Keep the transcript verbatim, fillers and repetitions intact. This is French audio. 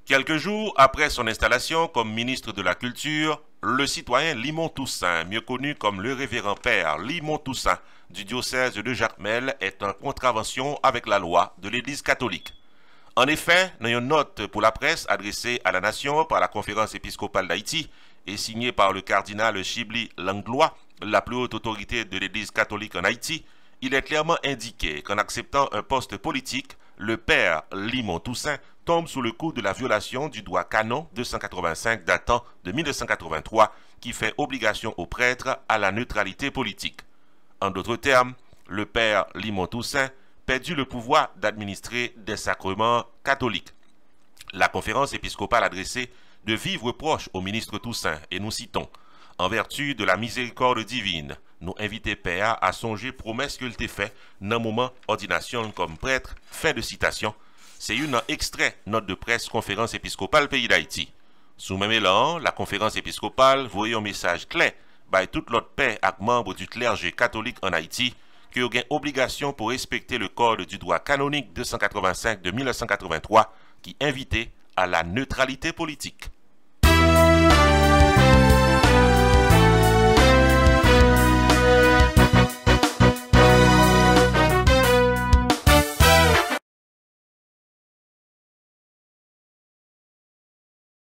Quelques jours après son installation comme ministre de la Culture, le citoyen Limon Toussaint, mieux connu comme le révérend père Limon Toussaint du diocèse de Jacmel, est en contravention avec la loi de l'Église catholique. En effet, dans une note pour la presse adressée à la nation par la conférence épiscopale d'Haïti et signée par le cardinal Chibli Langlois, la plus haute autorité de l'Église catholique en Haïti, il est clairement indiqué qu'en acceptant un poste politique, le père Limon Toussaint tombe sous le coup de la violation du droit canon deux cent quatre-vingt-cinq datant de mille neuf cent quatre-vingt-trois qui fait obligation aux prêtres à la neutralité politique. En d'autres termes, le père Limon Toussaint perdu le pouvoir d'administrer des sacrements catholiques. La conférence épiscopale a adressé de vives reproches au ministre Toussaint et nous citons « En vertu de la miséricorde divine, nous invitons Père à songer promesse qu'il t'a fait dans moment ordination comme prêtre ». Fin de citation. C'est une extrait note de presse conférence épiscopale pays d'Haïti. Sous même élan, la conférence épiscopale voyait un message clair by toute l'autre paix avec membres du clergé catholique en Haïti qui ont obligation pour respecter le code du droit canonique deux cent quatre-vingt-cinq de mille neuf cent quatre-vingt-trois qui invitait à la neutralité politique.